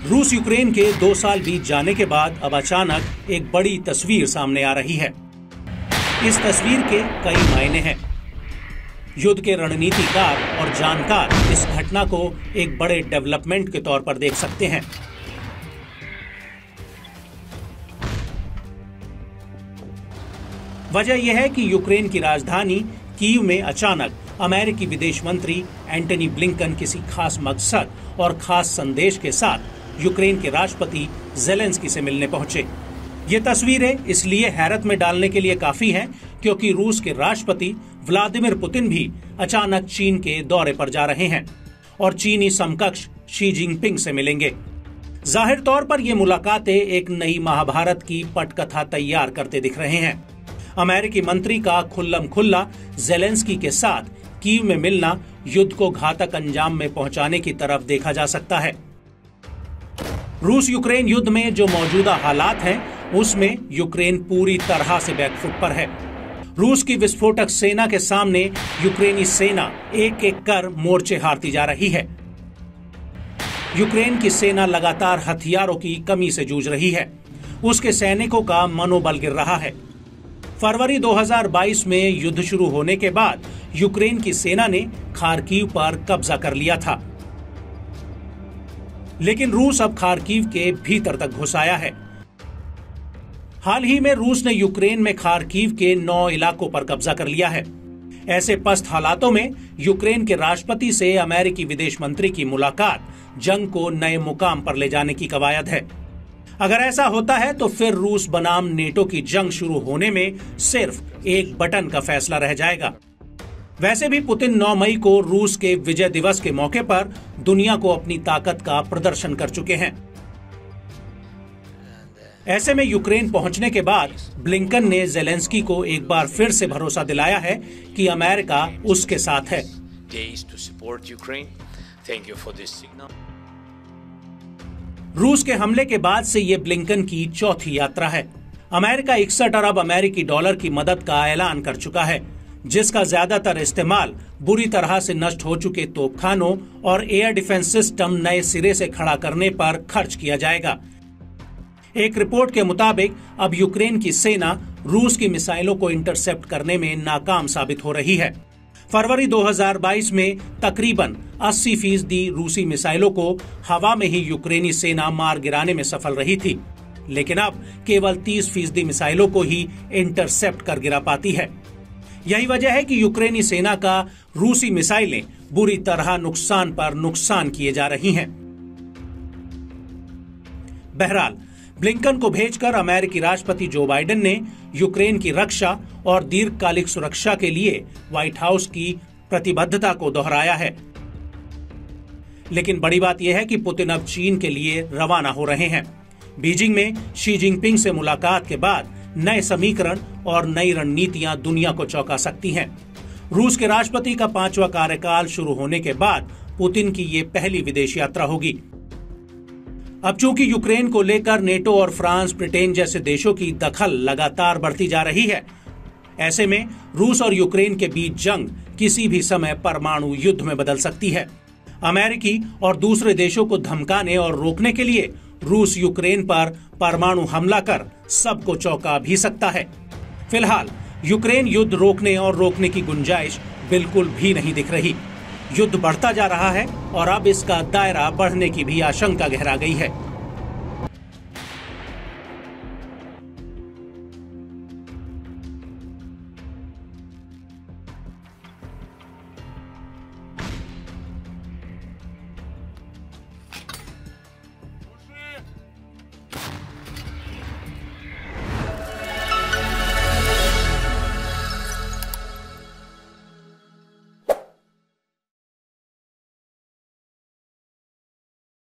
रूस यूक्रेन के 2 साल बीत जाने के बाद अब अचानक एक बड़ी तस्वीर सामने आ रही है। इस तस्वीर के कई मायने हैं। युद्ध के रणनीतिकार और जानकार इस घटना को एक बड़े डेवलपमेंट के तौर पर देख सकते हैं। वजह यह है कि यूक्रेन की राजधानी कीव में अचानक अमेरिकी विदेश मंत्री एंटनी ब्लिंकन किसी खास मकसद और खास संदेश के साथ यूक्रेन के राष्ट्रपति ज़ेलेंस्की से मिलने पहुंचे। ये तस्वीरें इसलिए हैरत में डालने के लिए काफी हैं क्योंकि रूस के राष्ट्रपति व्लादिमीर पुतिन भी अचानक चीन के दौरे पर जा रहे हैं और चीनी समकक्ष शी जिनपिंग से मिलेंगे। जाहिर तौर पर ये मुलाकातें एक नई महाभारत की पटकथा तैयार करते दिख रहे हैं। अमेरिकी मंत्री का खुल्लम खुल्ला ज़ेलेंस्की के साथ कीव में मिलना युद्ध को घातक अंजाम में पहुंचाने की तरफ देखा जा सकता है। रूस यूक्रेन युद्ध में जो मौजूदा हालात हैं, उसमें यूक्रेन पूरी तरह से बैकफुट पर है। रूस की विस्फोटक सेना के सामने यूक्रेनी सेना एक एक कर मोर्चे हारती जा रही है। यूक्रेन की सेना लगातार हथियारों की कमी से जूझ रही है। उसके सैनिकों का मनोबल गिर रहा है। फरवरी 2022 में युद्ध शुरू होने के बाद यूक्रेन की सेना ने खार्किव पर कब्जा कर लिया था, लेकिन रूस अब खार्किव के भीतर तक घुस आया है। हाल ही में रूस ने यूक्रेन में खार्किव के 9 इलाकों पर कब्जा कर लिया है। ऐसे पस्त हालातों में यूक्रेन के राष्ट्रपति से अमेरिकी विदेश मंत्री की मुलाकात जंग को नए मुकाम पर ले जाने की कवायद है। अगर ऐसा होता है तो फिर रूस बनाम नेटो की जंग शुरू होने में सिर्फ एक बटन का फैसला रह जाएगा। वैसे भी पुतिन 9 मई को रूस के विजय दिवस के मौके पर दुनिया को अपनी ताकत का प्रदर्शन कर चुके हैं। ऐसे में यूक्रेन पहुंचने के बाद ब्लिंकन ने ज़ेलेंस्की को एक बार फिर से भरोसा दिलाया है कि अमेरिका उसके साथ है। रूस के हमले के बाद से ये ब्लिंकन की चौथी यात्रा है। अमेरिका 61 अरब अमेरिकी डॉलर की मदद का ऐलान कर चुका है, जिसका ज्यादातर इस्तेमाल बुरी तरह से नष्ट हो चुके तोपखानों और एयर डिफेंस सिस्टम नए सिरे से खड़ा करने पर खर्च किया जाएगा। एक रिपोर्ट के मुताबिक अब यूक्रेन की सेना रूस की मिसाइलों को इंटरसेप्ट करने में नाकाम साबित हो रही है। फरवरी 2022 में तकरीबन 80% रूसी मिसाइलों को हवा में ही यूक्रेनी सेना मार गिराने में सफल रही थी, लेकिन अब केवल 30% मिसाइलों को ही इंटरसेप्ट कर गिरा पाती है। यही वजह है कि यूक्रेनी सेना का रूसी मिसाइलें बुरी तरह नुकसान पर नुकसान किए जा रही हैं। बहरहाल, ब्लिंकन को भेजकर अमेरिकी राष्ट्रपति जो बाइडेन ने यूक्रेन की रक्षा और दीर्घकालिक सुरक्षा के लिए व्हाइट हाउस की प्रतिबद्धता को दोहराया है। लेकिन बड़ी बात यह है कि पुतिन अब चीन के लिए रवाना हो रहे हैं। बीजिंग में शी जिनपिंग से मुलाकात के बाद नए समीकरण और नई रणनीतियां दुनिया को चौंका सकती हैं। रूस के राष्ट्रपति का 5वां कार्यकाल शुरू होने के बाद पुतिन की ये पहली विदेश यात्रा होगी। अब चूंकि यूक्रेन को लेकर नेटो और फ्रांस, ब्रिटेन जैसे देशों की दखल लगातार बढ़ती जा रही है, ऐसे में रूस और यूक्रेन के बीच जंग किसी भी समय परमाणु युद्ध में बदल सकती है। अमेरिकी और दूसरे देशों को धमकाने और रोकने के लिए रूस यूक्रेन पर परमाणु हमला कर सबको चौंका भी सकता है। फिलहाल यूक्रेन युद्ध रोकने की गुंजाइश बिल्कुल भी नहीं दिख रही। युद्ध बढ़ता जा रहा है और अब इसका दायरा बढ़ने की भी आशंका गहरा गई है।